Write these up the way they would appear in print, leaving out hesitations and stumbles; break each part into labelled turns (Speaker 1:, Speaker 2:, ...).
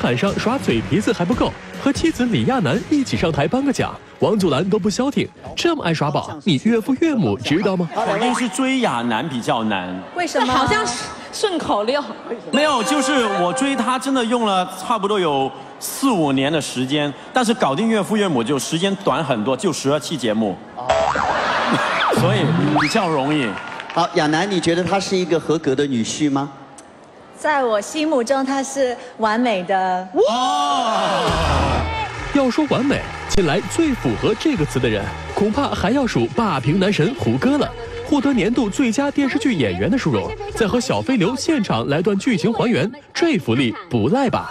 Speaker 1: 毯上耍嘴皮子还不够，和妻子李亚男一起上台颁个奖，王祖蓝都不消停。这么爱耍宝，你岳父岳母知道吗？
Speaker 2: 肯定是追亚男比较难。
Speaker 3: 为什么？好像是顺口溜。
Speaker 2: 没有，就是我追他真的用了差不多有4、5年的时间，但是搞定岳父岳母就时间短很多，就12期节目，所以比较容易。
Speaker 4: 好，亚楠，你觉得他是一个合格的女婿吗？
Speaker 5: 在我心目中，他是完美的。
Speaker 1: 要说完美，近来最符合这个词的人，恐怕还要数霸屏男神胡歌了。获得年度最佳电视剧演员的殊荣，再和小飞流现场来段剧情还原，这福利不赖吧？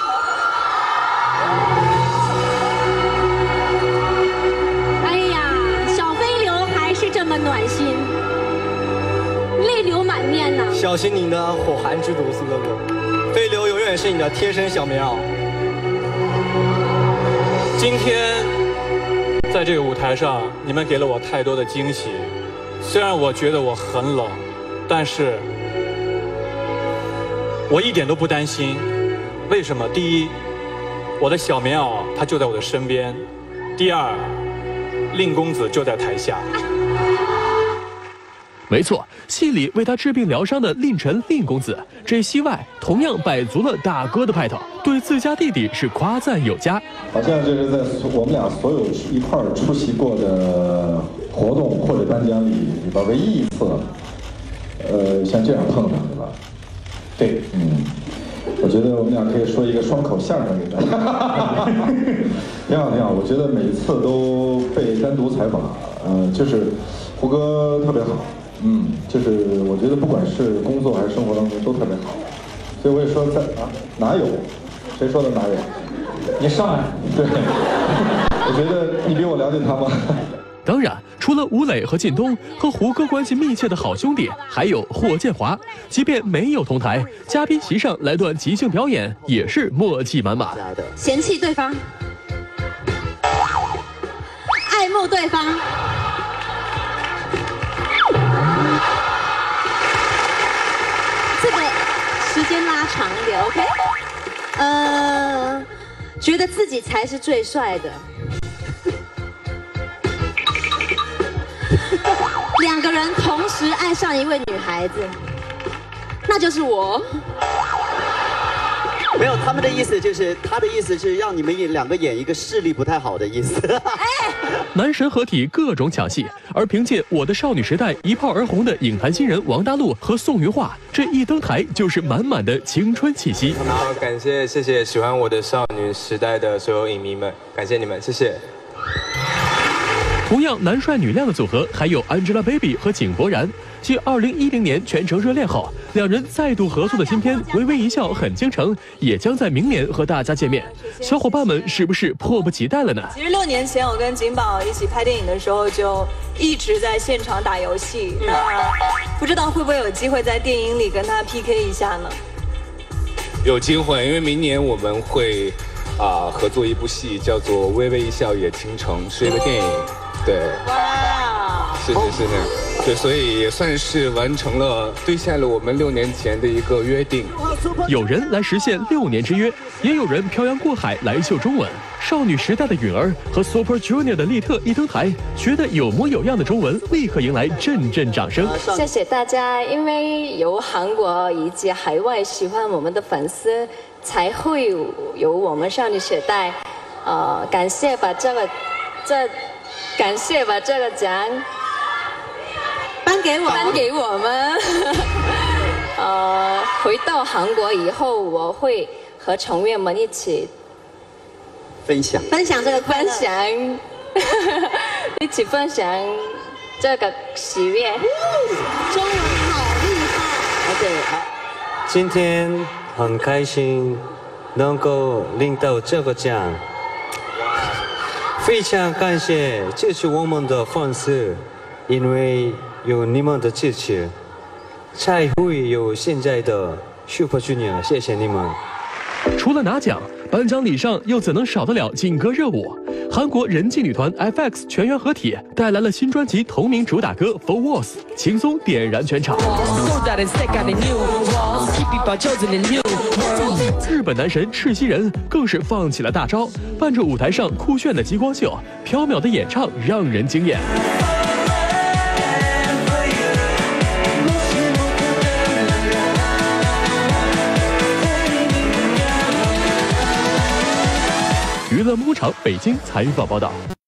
Speaker 6: 哎呀，小飞流还是这么暖心，泪流满面呢。
Speaker 7: 小心你的火寒之毒，苏哥哥，飞流永远是你的贴身小棉袄。今天在这个舞台上，你们给了我太多的惊喜。虽然我觉得我很冷，但是我一点都不担心。为什么？第一，我的小棉袄它就在我的身边；第二，令公子就在台下。
Speaker 1: 没错，戏里为他治病疗伤的令臣令公子，这戏外同样摆足了大哥的派头，对自家弟弟是夸赞有加。
Speaker 8: 好像就是在我们俩所有一块儿出席过的活动或者颁奖礼里边唯一一次，像这样碰上，对吧？对，我觉得我们俩可以说一个双口相声给大家，挺好挺好。我觉得每次都被单独采访，就是胡歌特别好。就是我觉得不管是工作还是生活当中都特别好，所以我也说哪有？谁说的哪有？你上来，对，我觉得你比我了解他吗？
Speaker 1: 当然，除了吴磊和靳东，和胡歌关系密切的好兄弟还有霍建华，即便没有同台，嘉宾席上来段即兴表演也是默契满满。
Speaker 6: 嫌弃对方，爱慕对方。这个时间拉长一点 ，OK？ 觉得自己才是最帅的。2个人同时爱上一位女孩子，那就是我。
Speaker 4: 没有，他的意思是让你们2个演一个视力不太好的意思。
Speaker 1: 男神合体各种抢戏，而凭借《我的少女时代》一炮而红的影坛新人王大陆和宋云桦，这一登台就是满满的青春气息。
Speaker 9: 好，谢谢喜欢《我的少女时代》的所有影迷们，感谢你们，谢谢。
Speaker 1: 同样男帅女靓的组合还有 Angelababy 和井柏然。继2010年全程热恋后，2人再度合作的新片《微微一笑很倾城》也将在明年和大家见面。小伙伴们是不是迫不及待了呢？
Speaker 5: 其实6年前我跟景宝一起拍电影的时候，就一直在现场打游戏。那不知道会不会有机会在电影里跟他 PK 一下呢？
Speaker 9: 有机会，因为明年我们会合作一部戏，叫做《微微一笑也倾城》，是一个电影。对，哇，是那样，对，所以也算是完成了兑现了我们6年前的一个约定。
Speaker 1: 有人来实现6年之约，也有人漂洋过海来秀中文。少女时代的允儿和 Super Junior 的利特一登台，学得有模有样的中文，立刻迎来阵阵掌声。
Speaker 10: 谢谢大家，因为有韩国以及海外喜欢我们的粉丝，才会有我们少女时代。感谢把这个奖颁给我们。回到韩国以后，我会和成员们一起
Speaker 4: 分享
Speaker 10: 这个一起分享这个喜悦。
Speaker 6: 中文好厉害。
Speaker 4: OK， 好。
Speaker 11: 今天很开心能够领到这个奖。非常感谢支持我们的粉丝，因为有你们的支持，才会有现在的 Super Junior。谢谢你们。
Speaker 1: 除了拿奖，颁奖礼上又怎能少得了劲歌热舞？韩国人气女团 FX 全员合体，带来了新专辑同名主打歌《For Walls》，轻松点燃全场。 日本男神赤西仁更是放起了大招，伴着舞台上酷炫的极光秀，飘渺的演唱让人惊艳。娱乐牧场北京采访报道。